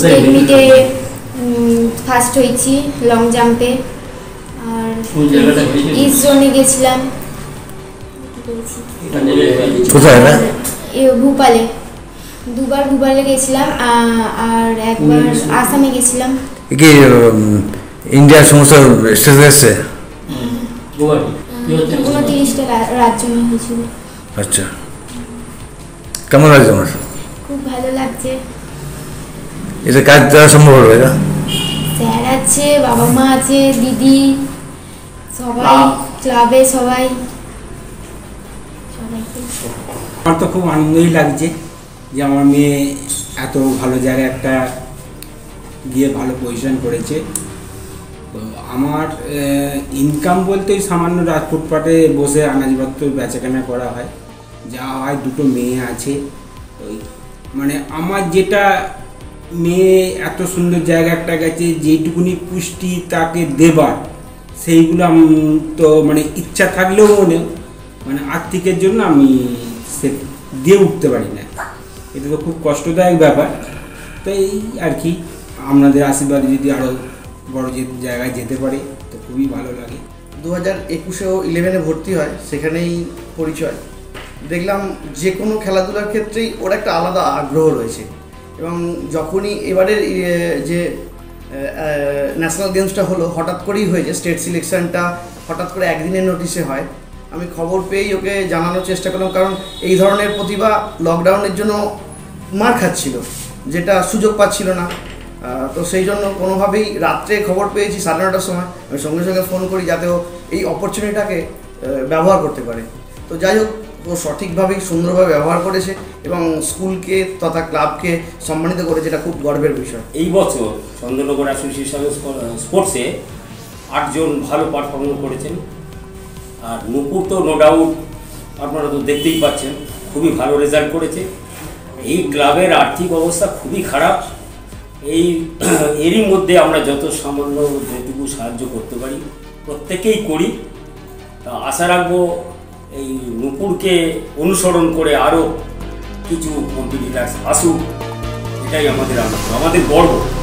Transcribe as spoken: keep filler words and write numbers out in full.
State মিটে first হয়েছি long জাম্পে, আর east জোনে গেছিলাম। কোথায় না? ভোপালে দুবার ভোপালে গেছিলাম, আর একবার আসামে গেছিলাম। কি ইন্ডিয়ার সমস্ত স্টেজে এসছে? উনত্রিশটা রাজ্য নিয়ে হয়েছিল। আচ্ছা, কেমন লাগছে তোমার? খুব ভালো লাগছে। এটা কাজ দেওয়া সম্ভব হবে না? স্যার আছে, বাবা মা আছে, দিদি, সবাই ক্লাবে সবাই। আমার তো খুব আনন্দই লাগছে যে আমার মেয়ে এত ভালো জায়গায় একটা গিয়ে ভালো পজিশন করেছে। তো আমার ইনকাম বলতে ওই সামান্য রাত ফুটপাতে বসে আনাজপত্র বেচাকেনা করা হয়, যা হয়। দুটো মেয়ে আছে, ওই মানে আমার যেটা মেয়ে এত সুন্দর জায়গা একটা গেছে, যেইটুকুনি পুষ্টি তাকে দেবার সেইগুলো তো মানে ইচ্ছা থাকলেও মনে মানে আর্থিকের জন্য আমি সে দিয়ে উঠতে পারি না। এটা তো খুব কষ্টদায়ক ব্যাপার। তো এই আর কি, আপনাদের আশীর্বাদে যদি আরও বড় যে জায়গায় যেতে পারে তো খুবই ভালো লাগে। দু হাজার একুশেও ইলেভেনে ভর্তি হয়, সেখানেই পরিচয়। দেখলাম যে কোনো খেলাধুলার ক্ষেত্রেই ওর একটা আলাদা আগ্রহ রয়েছে, এবং যখনই এবারের যে ন্যাশনাল গেমসটা হলো হঠাৎ করেই হয়েছে, স্টেট সিলেকশনটা হঠাৎ করে একদিনের নোটিশে হয়। আমি খবর পেয়েই ওকে জানানোর চেষ্টা করলাম, কারণ এই ধরনের প্রতিভা লকডাউনের জন্য মার খাচ্ছিল, যেটা সুযোগ পাচ্ছিল না। তো সেই জন্য কোনোভাবেই রাত্রে খবর পেয়েছি সাড়ে নটার সময়, আমি সঙ্গে সঙ্গে ফোন করি যাতে ও এই অপরচুনিটিটাকে ব্যবহার করতে পারে। তো যাই হোক, ও সঠিকভাবেই সুন্দরভাবে ব্যবহার করেছে এবং স্কুলকে তথা ক্লাবকে সম্মানিত করেছে, এটা খুব গর্বের বিষয়। এই বছর চন্দ্রনগর অ্যাসোসিয়েশন স্পোর্টসে আটজন ভালো পারফরমেন্স করেছেন। আর নূপুর তো নো ডাউট আপনারা তো দেখতেই পাচ্ছেন খুবই ভালো রেজাল্ট করেছে। এই ক্লাবের আর্থিক অবস্থা খুবই খারাপ, এই এরই মধ্যে আমরা যত সামান্য যেটুকু সাহায্য করতে পারি প্রত্যেকেই করি। আশা রাখবো এই নূপুরকে অনুসরণ করে আরও কিছু কম্পিটিটার্স আসুক, এটাই আমাদের আনন্দ, আমাদের গর্ব।